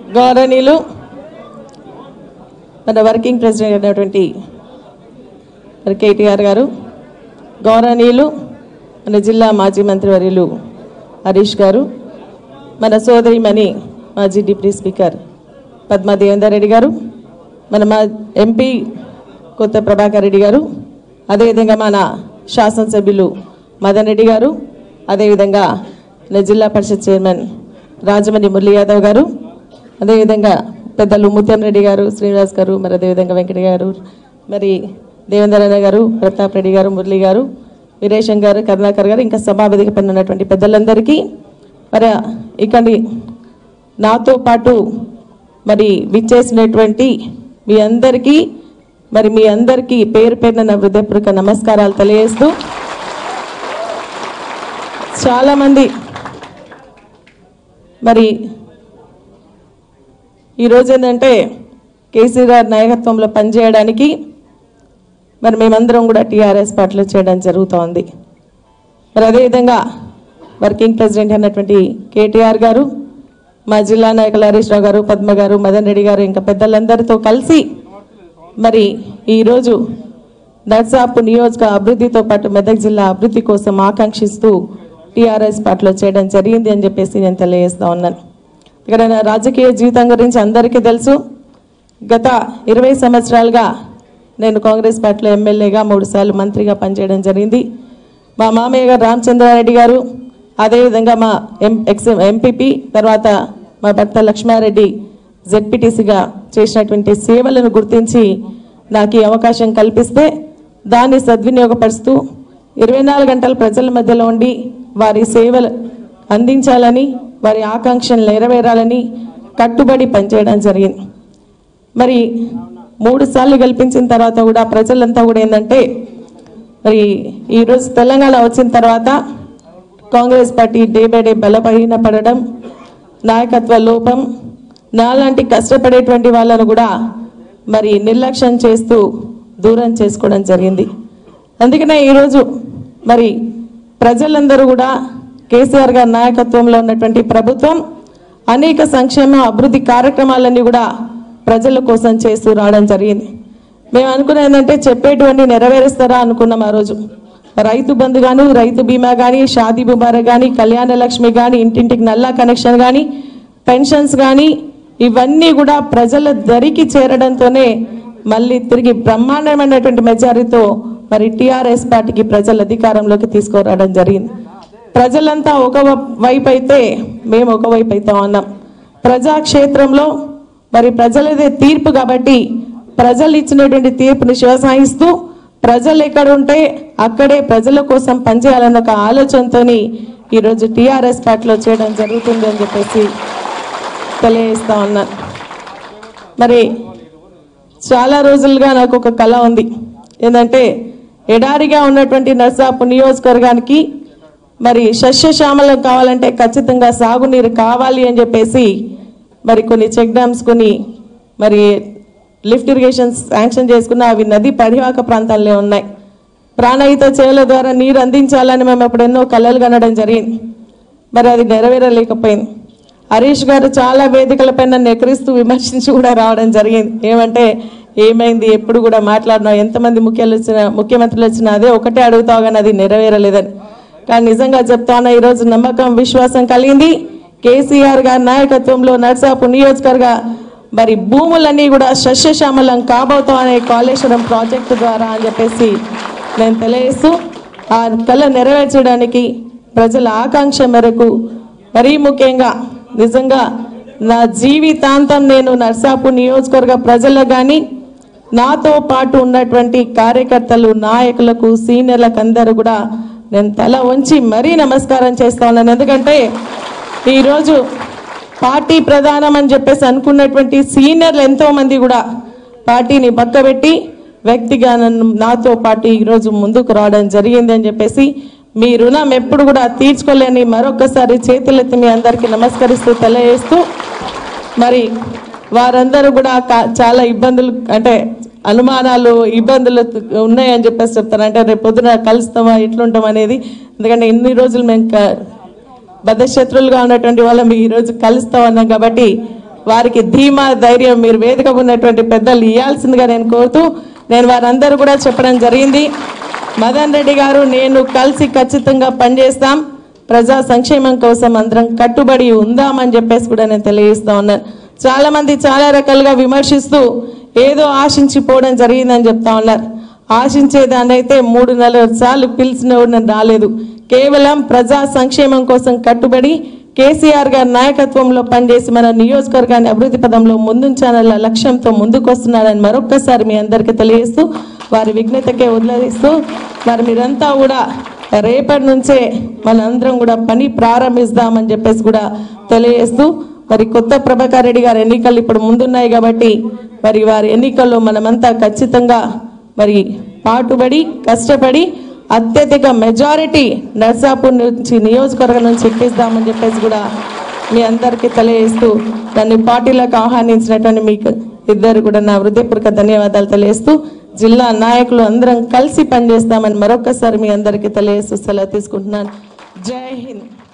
గౌరవనీయులు మన working president అయినటువంటి కేటీఆర్ గారు, గౌరవనీయులు మన జిల్లా మాజీ మంత్రివర్యులు హరీష్ గారు, మన సోదరిమణి మాజీ డిప్యూటీ స్పీకర్ పద్మా దేవేందర్ రెడ్డి గారు, మన ఎంపీ కొత్త ప్రభాకర్ రెడ్డి గారు, అదేవిధంగా మన శాసనసభ్యులు మదన్ రెడ్డి గారు, అదేవిధంగా మన జిల్లా పరిషత్ చైర్మన్ రాజమణి మురళీ యాదవ్ గారు, అదేవిధంగా పెద్దలు ముత్యం రెడ్డి గారు, శ్రీనివాస్ గారు, మరి అదేవిధంగా వెంకట గారు, మరి దేవేందర్ అన్న గారు, ప్రతాప్ రెడ్డి గారు, మురళి గారు, వీరేశం గారు, కరుణాకర్ గారు, ఇంకా సభావేదిక పైన ఉన్నటువంటి పెద్దలందరికీ, మరి ఇక్కడి నాతో పాటు మరి విచ్చేసినటువంటి మీ అందరికీ పేరు పేరున నా హృదయపూర్వక నమస్కారాలు తెలియజేస్తూ, చాలామంది మరి ఈరోజు ఏంటంటే కేసీఆర్ నాయకత్వంలో పనిచేయడానికి మరి మేమందరం కూడా టీఆర్ఎస్ పార్టీలో చేయడం జరుగుతోంది. మరి అదేవిధంగా వర్కింగ్ ప్రెసిడెంట్ అయినటువంటి కేటీఆర్ గారు, మా జిల్లా నాయకులు హరీష్ రావు గారు, పద్మ గారు, మదన్ రెడ్డి గారు, ఇంకా పెద్దలందరితో కలిసి మరి ఈరోజు నర్సాపు నియోజక అభివృద్ధితో పాటు మెదక్ జిల్లా అభివృద్ధి కోసం ఆకాంక్షిస్తూ టీఆర్ఎస్ పార్టీలో చేయడం జరిగింది అని చెప్పేసి నేను తెలియజేస్తా ఉన్నాను. ఇక్కడ నా రాజకీయ జీవితం గురించి అందరికీ తెలుసు. గత 20 సంవత్సరాలుగా నేను కాంగ్రెస్ పార్టీలో ఎమ్మెల్యేగా 3 సార్లు మంత్రిగా పనిచేయడం జరిగింది. మా మామయ్య గారు రామచంద్రారెడ్డి గారు, అదేవిధంగా మా ఎంపీపీ, తర్వాత మా భర్త లక్ష్మారెడ్డి జెడ్పీటీసీగా చేసినటువంటి సేవలను గుర్తించి నాకు ఈ అవకాశం కల్పిస్తే దాన్ని సద్వినియోగపరుస్తూ 24 గంటలు ప్రజల మధ్యలో ఉండి వారి సేవలు అందించాలని, వారి ఆకాంక్షలు నెరవేరాలని కట్టుబడి పనిచేయడం జరిగింది. మరి 3 సార్లు గెలిపించిన తర్వాత కూడా ప్రజలంతా కూడా ఏంటంటే మరి ఈరోజు తెలంగాణ వచ్చిన తర్వాత Congress party day by day బలహీనపడడం, నాయకత్వ లోపం, నాలాంటి కష్టపడేటువంటి వాళ్ళను కూడా మరి నిర్లక్ష్యం చేస్తూ దూరం చేసుకోవడం జరిగింది. అందుకనే ఈరోజు మరి ప్రజలందరూ కూడా కేసీఆర్ గారి నాయకత్వంలో ఉన్నటువంటి ప్రభుత్వం అనేక సంక్షేమ అభివృద్ధి కార్యక్రమాలన్నీ కూడా ప్రజల కోసం చేస్తూ రావడం జరిగింది. మేము అనుకునేదంటే చెప్పేటువంటి నెరవేరుస్తారా అనుకున్నాం. ఆ రోజు రైతు బంధు కానీ, రైతు బీమా కానీ, షాదీ ముబారక్ కానీ, కళ్యాణ లక్ష్మి కానీ, ఇంటింటికి నల్లా కనెక్షన్ కానీ, పెన్షన్స్ కానీ, ఇవన్నీ కూడా ప్రజల దరికి చేరడంతోనే మళ్ళీ తిరిగి బ్రహ్మాండమైనటువంటి మెజారిటీతో మరి టీఆర్ఎస్ పార్టీకి ప్రజల అధికారంలోకి తీసుకురావడం జరిగింది. ప్రజలంతా ఒక వైపు అయితే మేము ఒక వైపు అయితే ఉన్నాం. ప్రజాక్షేత్రంలో మరి ప్రజలదే తీర్పు కాబట్టి ప్రజలు ఇచ్చినటువంటి తీర్పుని శివసాయిస్తూ ప్రజలు ఎక్కడ ఉంటే అక్కడే ప్రజల కోసం పనిచేయాలన్న ఒక ఆలోచనతో ఈరోజు టీఆర్ఎస్ పార్టీలో చేయడం జరుగుతుంది అని చెప్పేసి తెలియజేస్తా ఉన్నాను. మరి చాలా రోజులుగా నాకు ఒక కళ ఉంది. ఏంటంటే ఎడారిగా ఉన్నటువంటి నర్సాపు నియోజకవర్గానికి మరి సస్యశ్యామలం కావాలంటే ఖచ్చితంగా సాగునీరు కావాలి అని చెప్పేసి మరి కొన్ని చెక్ డ్యామ్స్, కొన్ని మరి లిఫ్ట్ ఇరిగేషన్ శాంక్షన్ చేసుకున్న అవి నది పరివాహక ప్రాంతాల్లో ఉన్నాయి. ప్రాణహిత చేల ద్వారా నీరు అందించాలని మేము అప్పుడు ఎన్నో కలలు కనడం జరిగింది. మరి అది నెరవేరలేకపోయింది. హరీష్ గారు చాలా వేదికలపైన నెకరిస్తూ విమర్శించి కూడా రావడం జరిగింది. ఏమంటే ఏమైంది, ఎప్పుడు కూడా మాట్లాడినా, ఎంతమంది ముఖ్యమంత్రులు వచ్చినా అదే ఒకటే అడుగుతావు కానీ అది నెరవేరలేదని. కానీ నిజంగా చెప్తా ఉన్నా, ఈరోజు నమ్మకం, విశ్వాసం కలిగింది. కేసీఆర్ గారి నాయకత్వంలో నర్సాపు నియోజకవర్గ మరి భూములన్నీ కూడా సస్యశ్యామలం కాబోతాం అనే కాళేశ్వరం ప్రాజెక్టు ద్వారా అని చెప్పేసి నేను తెలియజేస్తూ ఆ కళ నెరవేర్చడానికి ప్రజల ఆకాంక్ష మేరకు మరీ ముఖ్యంగా నిజంగా నా జీవితాంతం నేను నర్సాపు నియోజకవర్గ ప్రజలకు కానీ, నాతో పాటు ఉన్నటువంటి కార్యకర్తలు, నాయకులకు, సీనియర్లకు అందరూ కూడా నేను తల వంచి మరీ నమస్కారం చేస్తా ఉన్నాను. ఎందుకంటే ఈరోజు పార్టీ ప్రధానం అని చెప్పేసి అనుకున్నటువంటి సీనియర్లు ఎంతోమంది కూడా పార్టీని పక్కబెట్టి వ్యక్తిగా నాతో పాటు ఈరోజు ముందుకు రావడం జరిగింది అని చెప్పేసి మీ రుణం ఎప్పుడు కూడా తీర్చుకోలేని మరొకసారి చేతులెత్తి మీ అందరికీ నమస్కరిస్తూ తెలియజేస్తూ, మరి వారందరూ కూడా చాలా ఇబ్బందులు అంటే అనుమానాలు, ఇబ్బందులు ఉన్నాయని చెప్పేసి చెప్తారు. అంటే రేపు పొద్దున కలుస్తామా, ఎట్లుంటాం అనేది. ఎందుకంటే ఇన్ని రోజులు మేము బద్ధశత్రులుగా ఉన్నటువంటి వాళ్ళం ఈరోజు కలుస్తామన్నాం కాబట్టి వారికి ధీమా ధైర్యం మీరు వేదిక ఉన్నటువంటి పెద్దలు ఇవ్వాల్సిందిగా నేను కోరుతూ నేను వారందరూ కూడా చెప్పడం జరిగింది. మదన్ రెడ్డి గారు నేను కలిసి ఖచ్చితంగా పనిచేస్తాం, ప్రజా సంక్షేమం కోసం అందరం కట్టుబడి ఉందామని చెప్పేసి కూడా నేను తెలియజేస్తా ఉన్నాను. చాలా మంది చాలా రకాలుగా విమర్శిస్తూ ఏదో ఆశించిపోవడం జరిగిందని చెప్తా ఉన్నారు. ఆశించేదాన్ని అయితే 3-4 సార్లు పిలిచిన రాలేదు. కేవలం ప్రజా సంక్షేమం కోసం కట్టుబడి కేసీఆర్ గారి నాయకత్వంలో పనిచేసి మన నియోజకవర్గాన్ని అభివృద్ధి పదంలో ముందుంచాలన్న లక్ష్యంతో ముందుకు వస్తున్నారని మరొక్కసారి మీ అందరికీ తెలియజేస్తూ వారి విఘ్నతకే వదిలేస్తూ మరి మీరంతా కూడా రేపటి నుంచే మనందరం కూడా పని ప్రారంభిస్తామని చెప్పేసి కూడా తెలియజేస్తూ మరి కొత్త ప్రభాకర్ రెడ్డి గారి ఎన్నికలు ఇప్పుడు ముందున్నాయి కాబట్టి మరి వారి ఎన్నికల్లో మనమంతా ఖచ్చితంగా మరి పాటుపడి కష్టపడి అత్యధిక మెజారిటీ నర్సాపూర్ నుంచి నియోజకవర్గం నుంచి ఎక్కిస్తామని చెప్పేసి కూడా మీ అందరికీ తెలియజేస్తూ నన్ను పార్టీలకు ఆహ్వానించినటువంటి మీకు ఇద్దరు కూడా నా హృదయపూర్వక ధన్యవాదాలు తెలియజేస్తూ జిల్లా నాయకులు అందరం కలిసి పనిచేస్తామని మరొకసారి మీ అందరికీ తెలియజేస్తూ సెలవు తీసుకుంటున్నాను. జై హింద్.